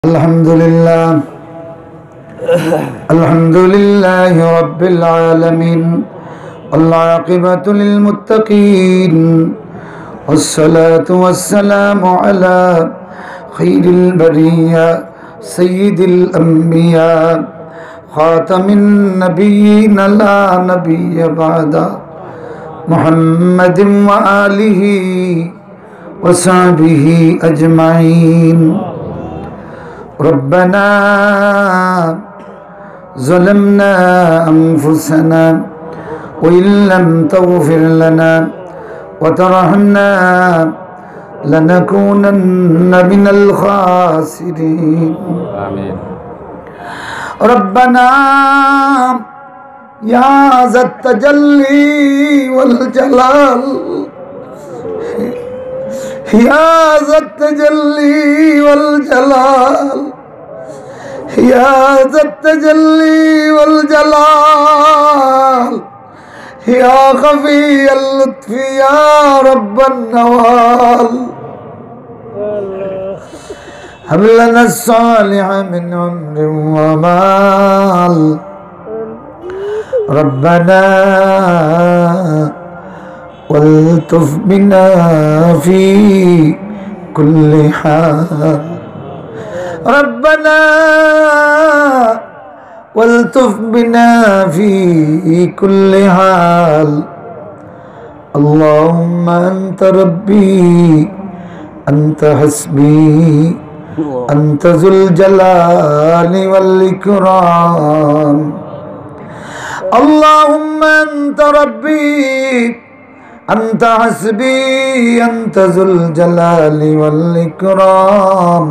Alhamdulillah Rabbil Alamin. والعاقبة للمتقين والصلاة والسلام على خير البرية سيد الأنبياء خاتم النبيين لا نبي بعد محمد وآله وصحبه أجمعين. ربنا ظلمنا أنفسنا وإن لم تغفر لنا وترحمنا لنكونن من الخاسرين. آمين. ربنا يا ذا التجلي والجلال يا ذا التجلي والجلال يا ذا التجلي والجلال يا خفي اللطف يا رب النوال هب لنا الصالح من عمر ومال. ربنا والطف بنا في كل حال. ربنا والطف بنا في كل حال. اللهم أنت ربي أنت حسبي أنت ذو الجلال والإكرام. اللهم أنت ربي أنت حسبي أنت ذو الجلال والإكرام.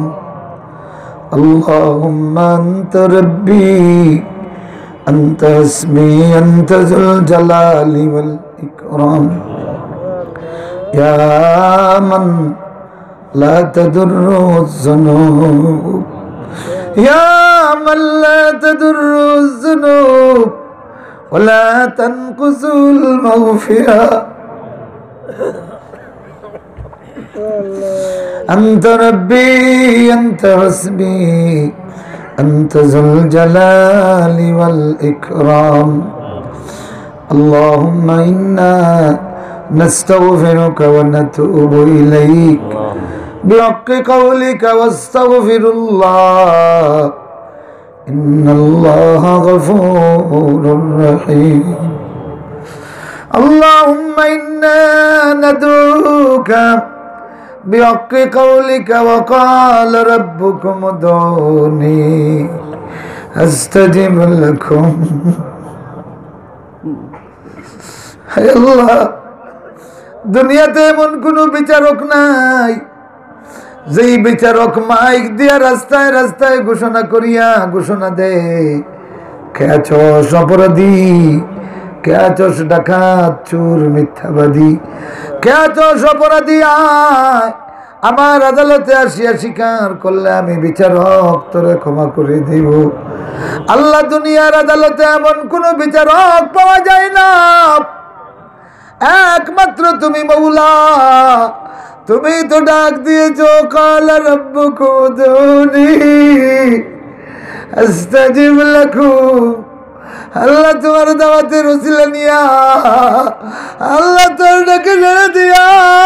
اللهم أنت ربي أنت حسبي أنت ذو الجلال والإكرام. يا من لا تضر الذنوب يا من لا تضر الذنوب ولا تنقص المغفرة. أنت ربي أنت حسبي أنت ذو الجلال والإكرام. اللهم إنا نستغفرك ونتوب إليك بحق قولك واستغفر الله إن الله غفور رحيم. اللهم إنا ندعوك بحق قولك وقال ربكم ادعوني أستجب لكم. হে আল্লাহ, দুনিয়াতে এমন কোন বিচারক নাই যেই বিচারক মাইক দিয়া রাস্তায় রাস্তায় ঘোষণা করিয়া ঘোষণা দে, কে আছস অপরাধী, কে আছস ডাকাত চোর মিথ্যাবাদী, কে আছস অপরাধী, আয় আমার আদালতে আসিয়া স্বীকার করলে আমি বিচারক তোরে ক্ষমা করে দিব। আল্লাহ, দুনিয়ার আদালতে এমন কোন বিচারক পাওয়া যায় না, একমাত্র তুমি মৌলা। তুমি তো ডাক দিয়েছো কালা রাব্বুকুম উদউনি আস্তাজিব লাকুম। আল্লাহ, তোমার দাওয়াতের ওসিলা নিয়া আল্লাহ তোর ডাকে সাড়া দিয়া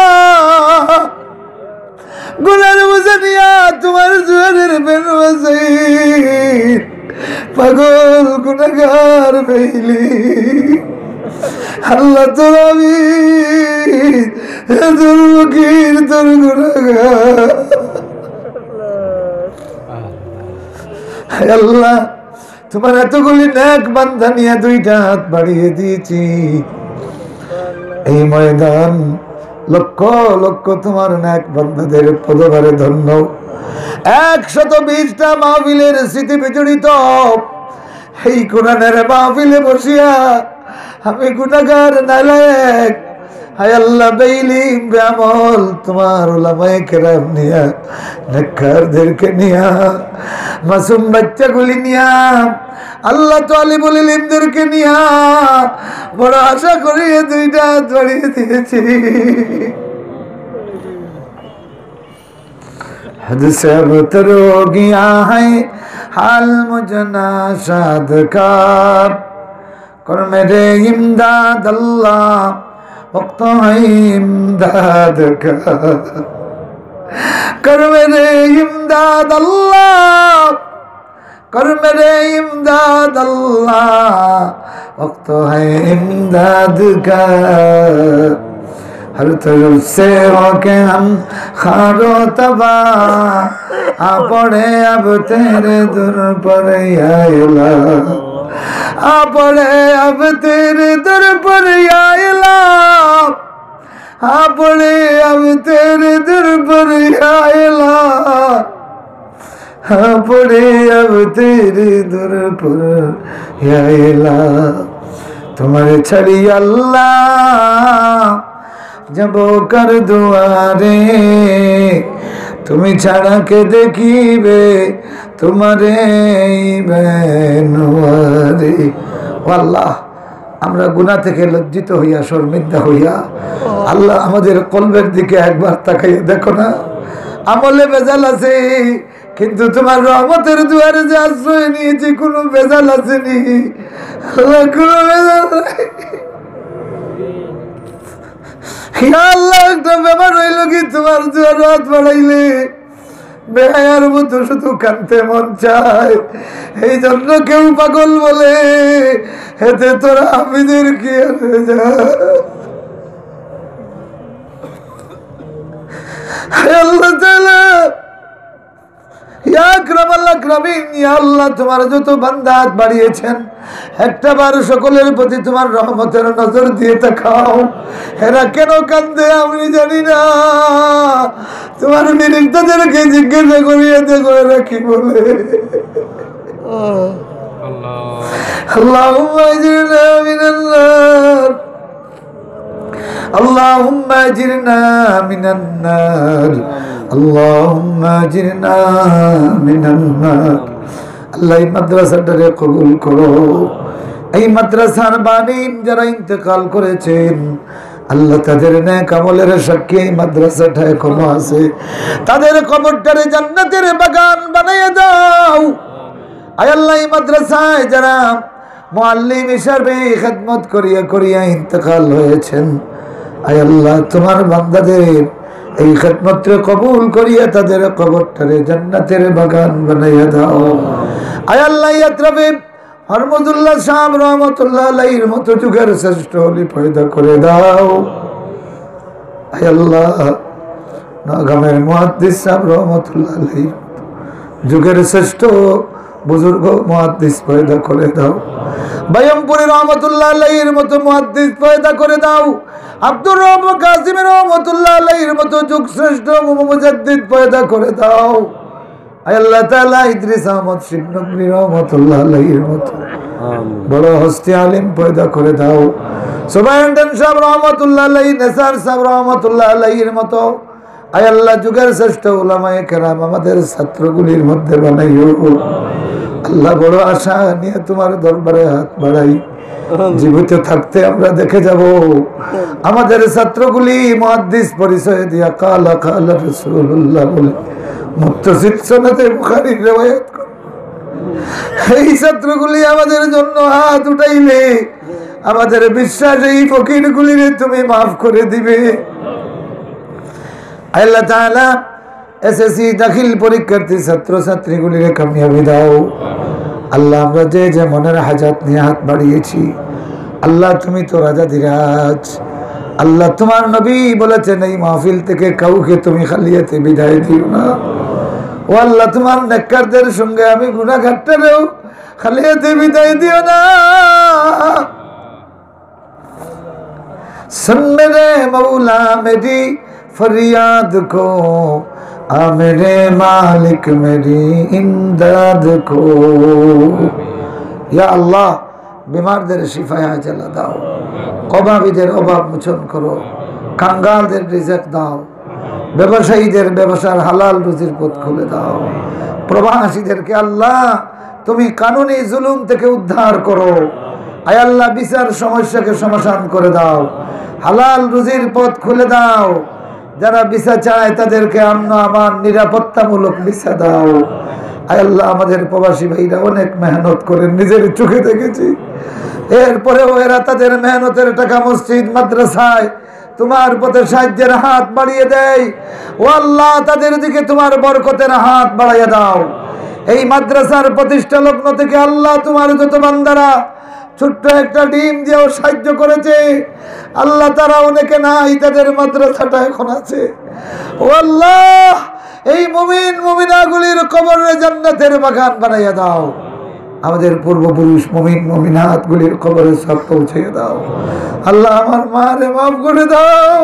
গুনার বোঝা নিয়া তোমার জোয়ারের বেনবাসী পাগল গুনাহগার পেইলি। আল্লাহ, তোর আমি তোর ফকির তোর গুনাহগার। আল্লাহ, তোমার এতগুলি নেক বান্দা নিয়ে দুইটা হাত বাড়িয়ে দিয়েছি। এই ময়দান লক্ষ লক্ষ তোমার নেক বান্দাদের পদভারে ধন্য। 120টা মাহফিলের স্মৃতি বিজড়িত এই কোরআনের মাহফিলে বসিয়া আমি গুনাহগার নালায়েক, হায় আল্লাহ, বেইলিম বেআমল তোমার উলামায়ে কেরাম নিয়া, নেককারদেরকে নিয়া, মাসুম বাচ্চাগুলি নিয়া, আল্লাহ তালিবুল ইলমদেরকে নিয়া বড় আশা করিয়ে দুইটা হাত বাড়িয়ে দিয়েছি। हद से अबतर हो गया है हाल मुझे नाशाद का कर मेरे इमदाद अल्लाह वक्त है इमदाद का कर मेरे इमदाद अल्लाह कर मेरे इमदाद अल्लाह वक्त है इमदाद का हर तरफ से होके हम खारो तबाह आ पड़े अब तेरे दर पर या इलाह आ पड़े अब तेरे दर पर या इलाह आ पड़े अब तेरे दर पर या इलाह आ पड़े अब तेरे दर पर या इलाह तुम्हारे छड़ी अल्लाह जब कर दुआरे তুমি ছাড়া কে দেখিবে তোমারে বেনুয়ারে আল্লাহ আমরা গুনাহ থেকে লজ্জিত হইয়া শর্মিন্দা হইয়া আল্লাহ আমাদের কলবের দিকে একবার তাকাইয়া দেখো না আমলে বেজাল আছে কিন্তু তোমার রহমতের দুয়ারে যে আশ্রয় নিয়েছি কোনো বেজাল আসেনি আল্লাহ কোনো বেজাল নাই আল্লাহ একটা ব্যাপার হইল কি তোমার দুয়ার রাত বাড়াইলে বেহায়ার মতো শুধু কানতে মন চায় এই জন্য কেউ পাগল বলে এতে তোরা হাফিজের কি হয়ে যায় আল্লাহ তাআলা ইয়া আকরামাল আকরামিন ইয়া আল্লাহ তোমার যত বান্দা হাত বাড়িয়েছেন একটা বার সকলের প্রতি তোমার রহমতের নজর দিয়ে তাকাও এরা কেন কাঁদে আমি জানি না তোমার নিরীক্ষদেরকে জিজ্ঞাসা করিয়ে দেখো এরা কি বলে আল্লাহুম্মা আজিরনা মিনান নার আল্লাহুম্মা আজিরনা মিনান নার আল্লাহুম্মা আজিরনা মিনান নার আল্লাহ এই মাদ্রাসাটাকে কবুল করো এই মাদ্রাসার বাণীন যারা ইন্তেকাল করেছেন আল্লাহ তাদের নেক আমলের সাক্ষী এই মাদ্রাসাটা এখনো আছে তাদের কবরটারে জান্নাতের বাগান বানিয়ে দাও আয় আল্লাহ এই মাদ্রাসায় যারা মুআল্লিম হিসেবে খিদমত করিয়া করিয়া ইন্তেকাল হয়েছেন আয় আল্লাহ তোমার বান্দাদের এই খিদমতকে কবুল করিয়া তাদের কবরটারে জান্নাতের বাগান বানাইয়া দাও আয় আল্লাহ ইয়াত্রাবে হরমতুল্লাহ সাহেব রহমতুল্লাহ আলাইহির মতো যুগের শ্রেষ্ঠ ওলি পয়দা করে দাও আয় আল্লাহ নাগামের মুহাদ্দিস সাহেব রহমতুল্লাহ আলাইহির যুগের শ্রেষ্ঠ বুজুর্গ মুহাদ্দিস পয়দা করে দাও বায়ামপুরি রহমতুল্লাহ আলাইহির মতো মুহাদ্দিস পয়দা করে দাও আব্দুর রহমান কাসিম রহমতুল্লাহ আলাইহির মতো যুগ শ্রেষ্ঠ মুজাদ্দিদ পয়দা করে দাও আয় আল্লাহ তাআলা ইদ্রিস আহমদ শিবনগরী রহমতুল্লাহ আলাইহির মতো বড় হস্তি আলিম পয়দা করে দাও সুবহানাল্লাহ সাহেব রহমতুল্লাহ আলাইহি নেসার সাহেব রহমতুল্লাহ আলাইহির মতো আয় আল্লাহ যুগের শ্রেষ্ঠ উলামায়ে কেরাম আমাদের ছাত্রগুলির মধ্যে বানাইও আল্লাহ বড় আশা নিয়ে তোমার দরবারে হাত বাড়াই জীবিত থাকতে আমরা দেখে যাব আমাদের ছাত্রগুলি মুহাদ্দিস পরিচয় দিয়া কালা কালা রাসূলুল্লাহ বলে মুত্তাসিল সনদে বুখারীর riwayat করে এই ছাত্রগুলি আমাদের জন্য হাত উঠাইলে আমাদের বিশ্বাস এই ফকিরগুলিরে তুমি maaf করে দিবে আল্লাহ তাআলা এসএসসি দাখিল পরীক্ষার্থী ছাত্র ছাত্রীগুলিরে কামিয়াবি দাও আল্লাহ আমরা যে যে মনের হাজাত নিয়ে হাত বাড়িয়েছি আল্লাহ তুমি তো রাজা ধীরাজ আল্লাহ তোমার নবী বলেছেন এই মাহফিল থেকে কাউকে তুমি খালিয়াতে বিদায় দিও না ও আল্লাহ তোমার নেককারদের সঙ্গে আমি গুনাহগারটারেও খালিয়াতে বিদায় দিও না सुन मेरे मौला मेरी फरियाद को आ मेरे मालिक मेरी इमदाद को या अल्लाह बीमारদের শিফায়ে আজলা দাও কবাবিদের অভাব মোচন করো কাঙ্গালদের রিজিক দাও ব্যবসায়ীদের ব্যবসার হালাল রুজির পথ খুলে দাও প্রবাসীদেরকে আল্লাহ তুমি কানুনি জুলুম থেকে উদ্ধার করো আয় আল্লাহ বিচার সমস্যাকে সমাধান করে দাও হালাল রুজির পথ খুলে দাও যারা ভিসা চায় তাদেরকে আমন আমান নিরাপত্তামূলক ভিসা দাও। আয় আল্লাহ, আমাদের প্রবাসী ভাইরা অনেক মেহনত করেন, নিজের চোখে দেখেছি। এরপরেও এরা তাদের মেহনতের টাকা মসজিদ মাদ্রাসায় তোমার পথে সাহায্যের হাত বাড়িয়ে দেয়। ও আল্লাহ, তাদের দিকে তোমার বরকতের হাত বাড়াইয়া দাও। এই মাদ্রাসার প্রতিষ্ঠা লগ্ন থেকে আল্লাহ তোমার যত বান্দারা ছোট্ট একটা ডিম দিয়েও সাহায্য করেছে আল্লাহ, তারা অনেকে নাই, তাদের মাদ্রাসাটা এখন আছে। ও আল্লাহ, এই মুমিন মুমিনাগুলির কবরে জান্নাতের বাগান বানাইয়া দাও। আমাদের পূর্বপুরুষ মুমিন মুমিনাত গুলির কবরে সব পৌঁছে দাও। আল্লাহ, আমার মারে মাফ করে দাও।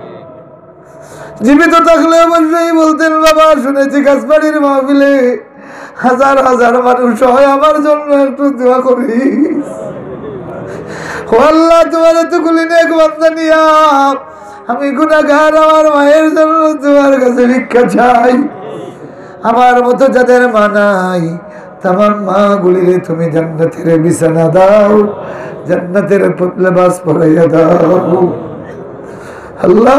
জীবিত থাকলে অবশ্যই বলতেন, বাবা শুনেছি গাছবাড়ির মাহফিলে হাজার হাজার মানুষ হয়, আমার জন্য একটু দোয়া করিস। ও আল্লাহ, তোমার এতগুলি নেক বান্দা নিয়া আমি গুনাহগার, আমার মায়ের জন্য তোমার কাছে ভিক্ষা চাই। আমার মতো যাদের মা নাই তামাম মা গুলিরে তুমি জান্নাতের বিছানা দাও, জান্নাতের লেবাস পরাইয়া দাও। আল্লাহ,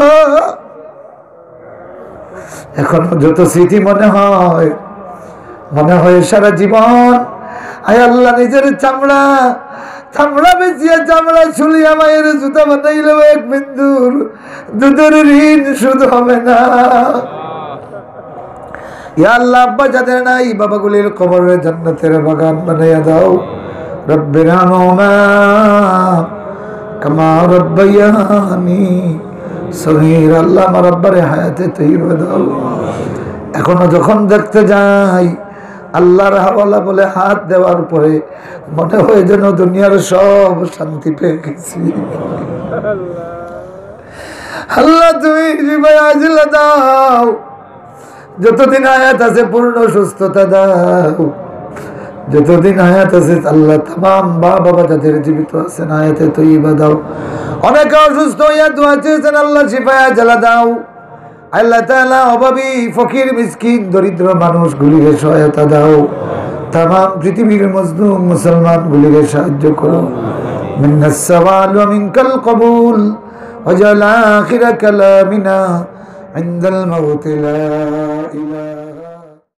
এখনো যত স্মৃতি মনে হয় সারা জীবন আয় আল্লাহ নিজের চামড়া বেচিয়া চামড়া ছুলিয়া মায়ের জুতা বানাইলেও এক বিন্দুর দুধের ঋণ শুধু হবে না। ইয়া আল্লাহ, আব্বা যাদের নাই বাবাগুলির কবরে জান্নাতের বাগান বানাইয়া দাও। রব্বিরহামহুমা কামা রাব্বায়ানি সগীরা। আল্লাহ, আমার আব্বারে হায়াতে তাইয়্যিবা দাও। এখনো যখন দেখতে যাই আল্লাহর হাওয়ালা বলে হাত দেওয়ার পরে মনে হয় যেন দুনিয়ার সব শান্তি পেয়ে গেছি। আল্লাহ, তুমি হৃদয় আজিলা দাও। যতদিন হায়াত আছে পূর্ণ সুস্থতা দাও। যতদিন হায়াত আছে আল্লাহ তামাম মা বাবা যাদের জীবিত আছেন হায়াতে তাইয়্যিবা দাও। অনেকে অসুস্থ হইয়া দোয়া চেয়েছেন, আল্লাহ শিফায়ে আজলা দাও। আল্লাহ তাআলা অভাবী ফকির মিসকিন দরিদ্র মানুষগুলিকে সহায়তা দাও। তামাম পৃথিবীর মজলুম মুসলমান গুলিকে সাহায্য করো। মিন্নাস সাওয়াল ওয়া মিনকাল কবুল ওয়াজআল আখিরা কালামিনা ইনদাল মাউত লা ইলাহা